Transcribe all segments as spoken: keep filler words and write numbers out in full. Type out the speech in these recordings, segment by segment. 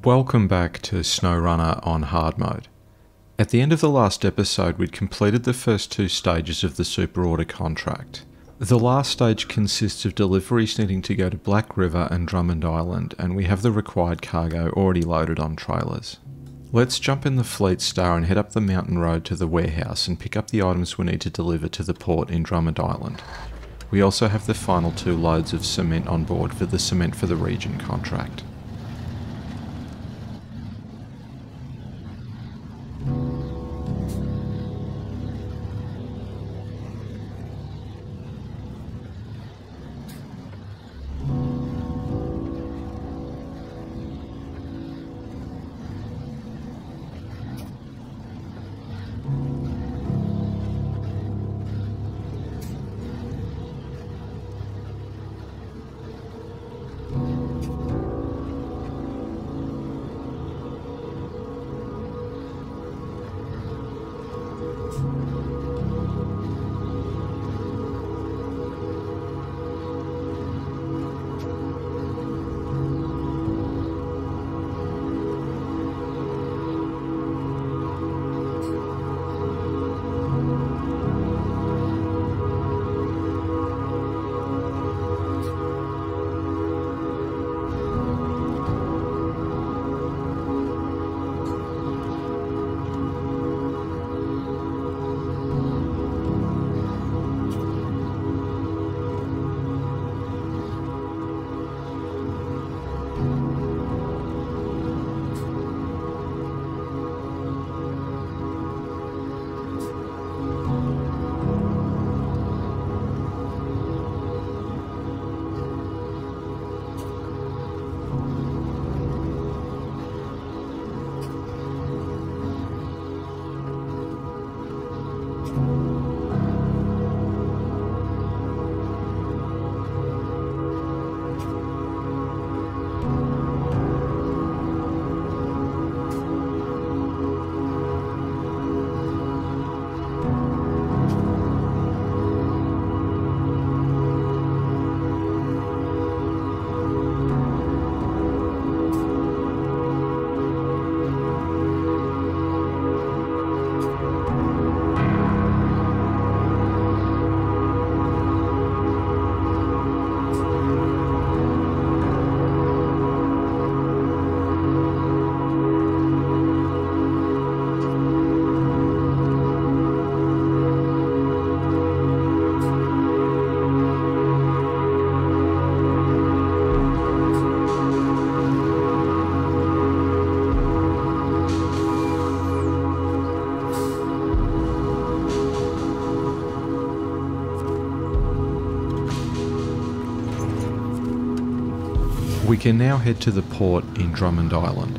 Welcome back to SnowRunner on hard mode. At the end of the last episode, we'd completed the first two stages of the super order contract. The last stage consists of deliveries needing to go to Black River and Drummond Island, and we have the required cargo already loaded on trailers. Let's jump in the Fleet Star and head up the mountain road to the warehouse and pick up the items we need to deliver to the port in Drummond Island. We also have the final two loads of cement on board for the Cement for the Region contract. We can now head to the port in Drummond Island.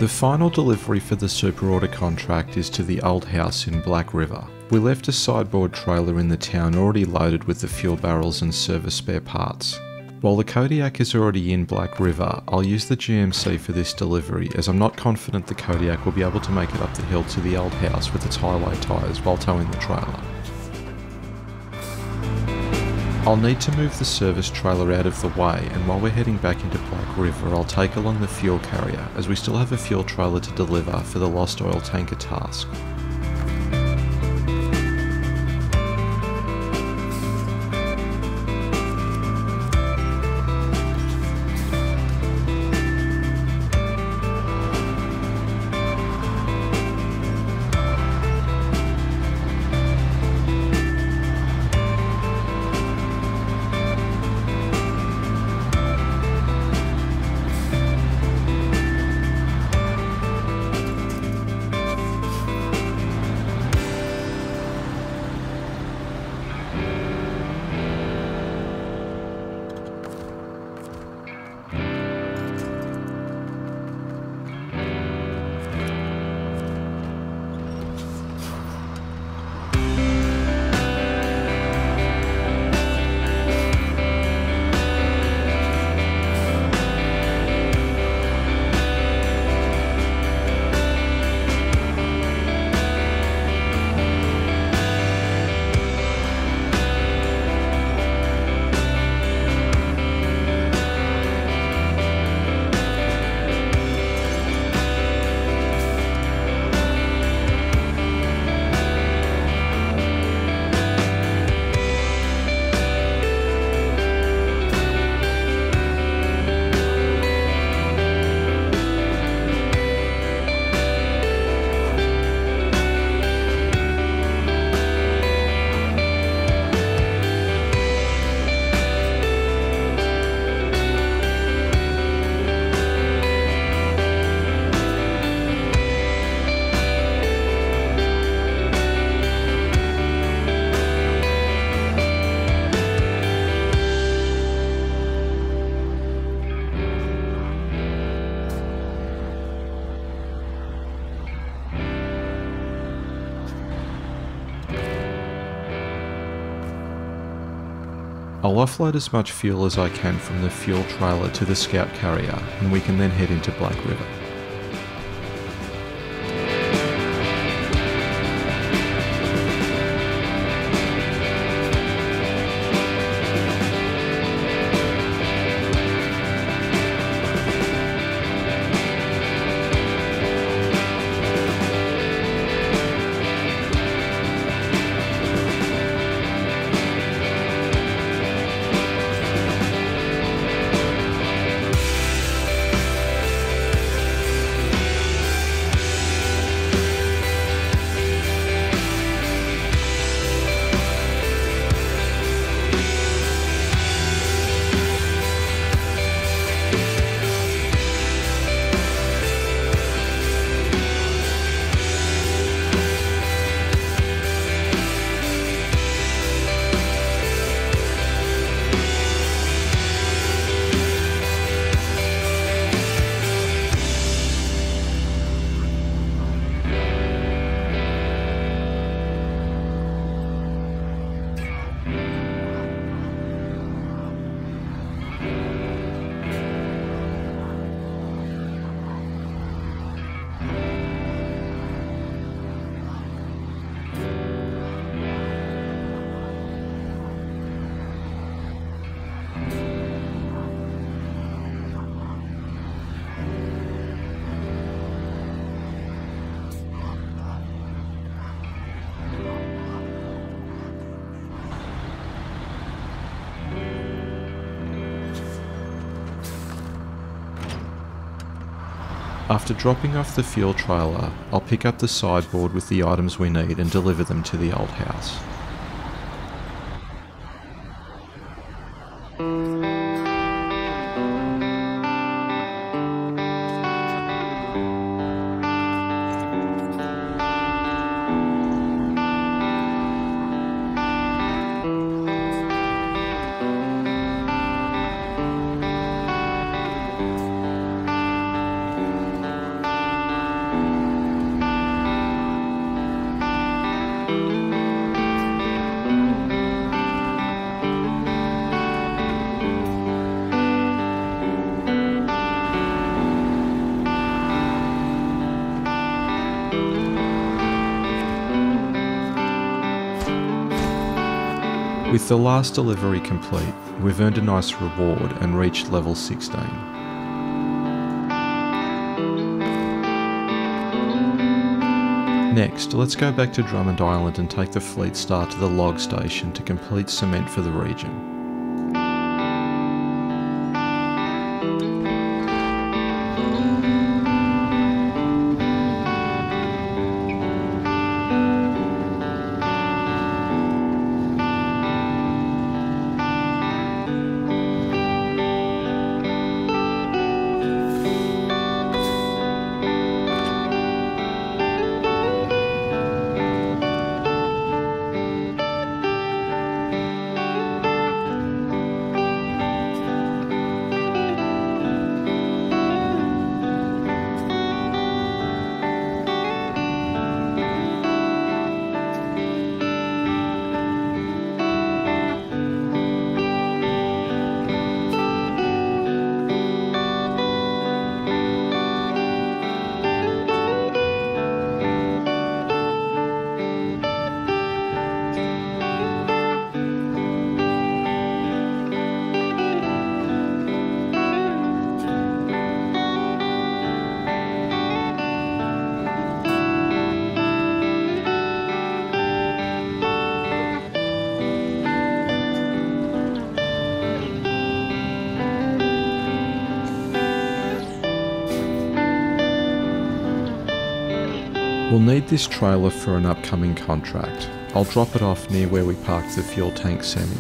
The final delivery for the super order contract is to the old house in Black River. We left a sideboard trailer in the town already loaded with the fuel barrels and service spare parts. While the Kodiak is already in Black River, I'll use the G M C for this delivery as I'm not confident the Kodiak will be able to make it up the hill to the old house with its highway tyres while towing the trailer. I'll need to move the service trailer out of the way, and while we're heading back into Black River I'll take along the fuel carrier as we still have a fuel trailer to deliver for the lost oil tanker task. I'll offload as much fuel as I can from the fuel trailer to the scout carrier, and we can then head into Black River. After dropping off the fuel trailer, I'll pick up the sideboard with the items we need and deliver them to the old house. With the last delivery complete, we've earned a nice reward and reached level sixteen. Next, let's go back to Drummond Island and take the Fleet Star to the log station to complete cement for the region. We'll need this trailer for an upcoming contract. I'll drop it off near where we parked the fuel tank semi.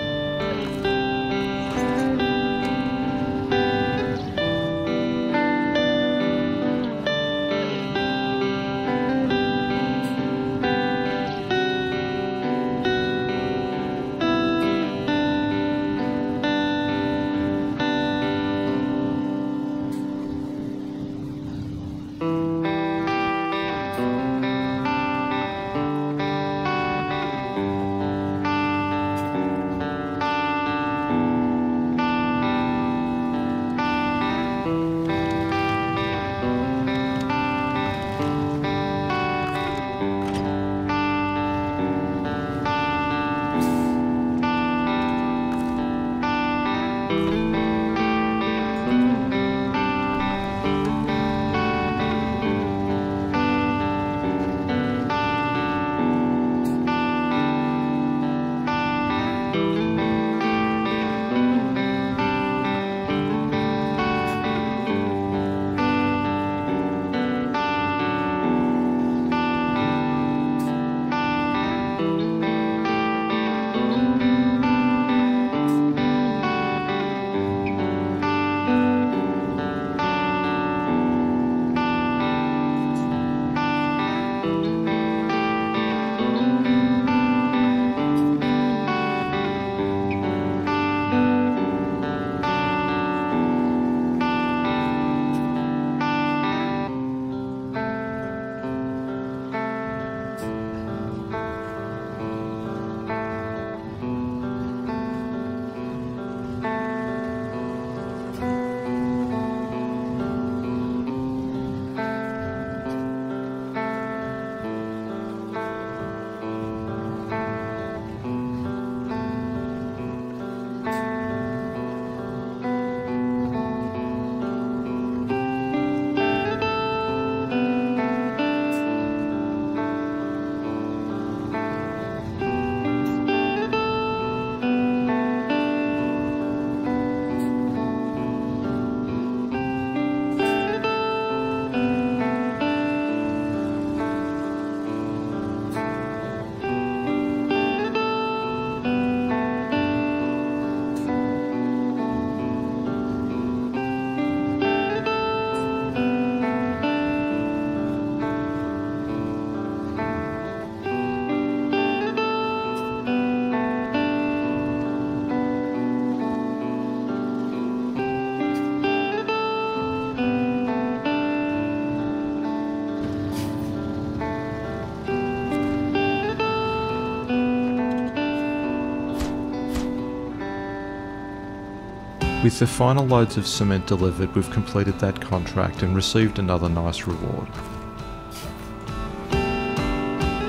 With the final loads of cement delivered, we've completed that contract and received another nice reward.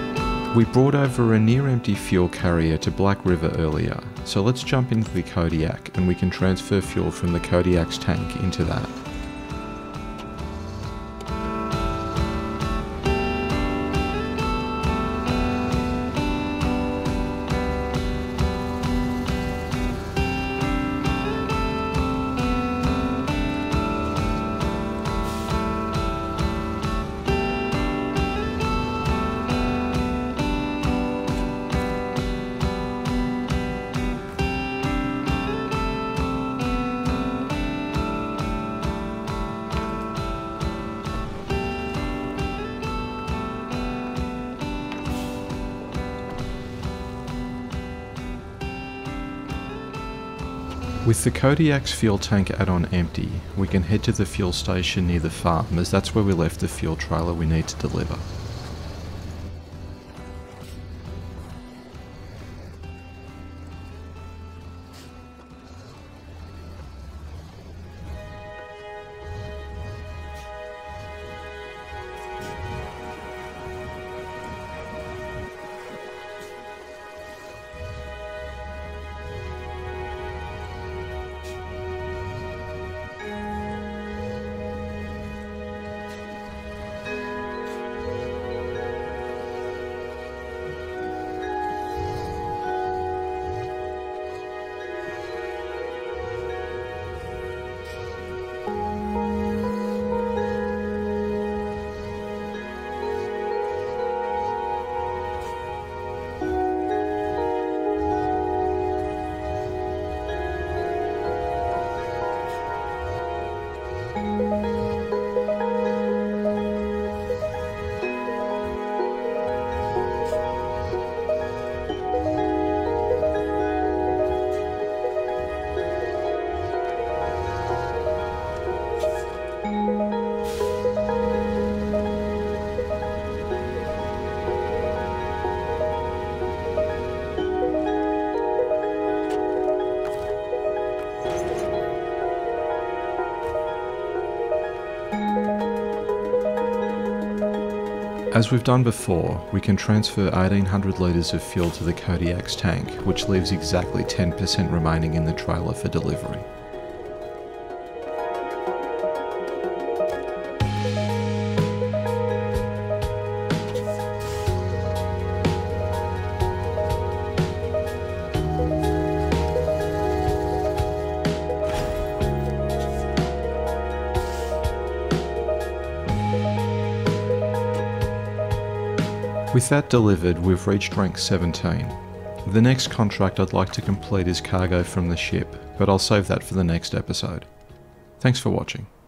We brought over a near-empty fuel carrier to Black River earlier, so let's jump into the Kodiak and we can transfer fuel from the Kodiak's tank into that. With the Kodiak's fuel tank add-on empty, we can head to the fuel station near the farm, as that's where we left the fuel trailer we need to deliver. As we've done before, we can transfer eighteen hundred litres of fuel to the Kodiak's tank, which leaves exactly ten percent remaining in the trailer for delivery. With that delivered, we've reached rank seventeen. The next contract I'd like to complete is cargo from the ship, but I'll save that for the next episode. Thanks for watching.